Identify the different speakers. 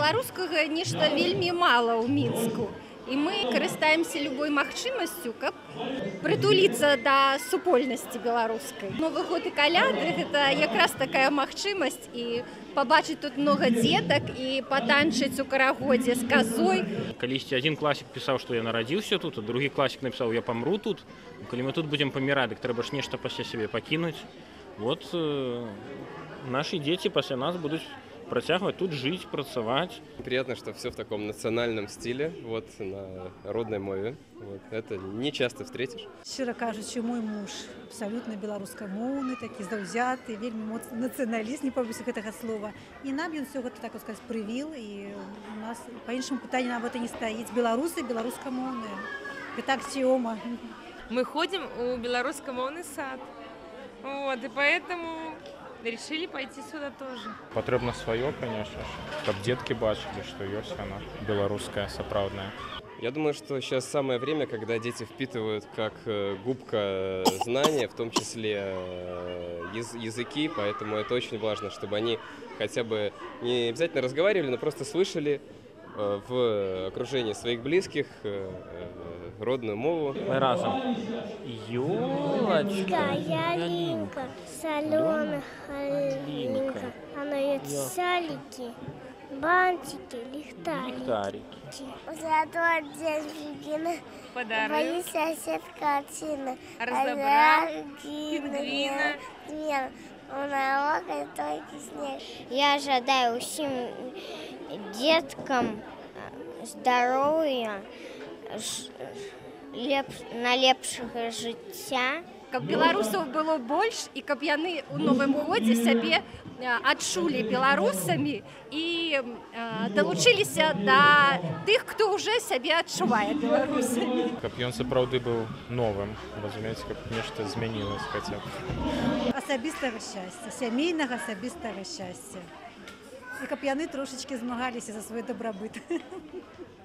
Speaker 1: Беларускага нешта вельмі мала ў Мінску. І мы карыстаемся любой магчымасцю, каб прытуліцца да супольнасці беларускай. Новы год і каляды гэта якраз такая магчымасць і пабачыць тут многа дзетак і патанчыць у карагодзе з казой.
Speaker 2: Калісьці адзін класік пісаў, што я нарадзіўся тут, а другі класік напісаў, я памру тут. Калі мы тут будзем паміраць, дык трэба ж нешта пасля сябе пакінуць. Вот нашы дзеці пасля нас будуць протягивать тут жить, працаваць.
Speaker 3: Приятно, что все в таком национальном стиле, вот на родной мове. Вот. Это не часто встретишь.
Speaker 4: Щиро кажучи, мой муж абсолютно беларускамоўны, такі заўзяты, вельмі моцны нацыяналіст, не пабоюся гэтага слова. І нам ён все гэта, так сказать, прывіл, і у нас па іншаму пытанні нават і не стаіць. Беларусы беларускамоўныя. Гэта аксіома.
Speaker 5: Мы ходим у белорусскомовный сад, вот, и поэтому решили пойти сюда тоже.
Speaker 6: Потребно свое, конечно же, чтобы детки бачили, что есть она белорусская, сапраўдная.
Speaker 3: Я думаю, что сейчас самое время, когда дети впитывают как губка знания, в том числе языки, поэтому это очень важно, чтобы они хотя бы не обязательно разговаривали, но просто слышали в окружении своих близких родную мову.
Speaker 2: Мы разом. Ёлочка,
Speaker 7: ялинка, соленая ялинка. Она есть шарики, бантики, лихтарики. Золотой день пингвина.
Speaker 5: Подарок.
Speaker 7: Боюсь соседка отсюда.
Speaker 5: Разобрал пингвина.
Speaker 7: На окне только снег.
Speaker 8: Я жадаю всем деткам здоровья, налепшага жыцця.
Speaker 1: Каб беларусаў было больш і каб яны ў новым годзе сябе адчулі беларусамі і далучыліся да тых, хто ўжо сябе адчувае беларусамі.
Speaker 6: Каб ён сапраўды быў новым, разумееце, каб нешта змянілось хаця б.
Speaker 4: Асабістага шчасця, сямейнага асабістага шчасця. І каб яны трошечки змагаліся за свой дабрабыт.